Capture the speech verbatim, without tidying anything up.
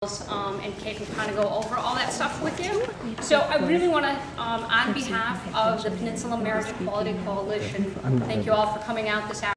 girls, um, and Kate can kind of go over all that stuff with you. So I really want to, um, on behalf of the Peninsula Marriage Equality Coalition, thank you all for coming out this afternoon.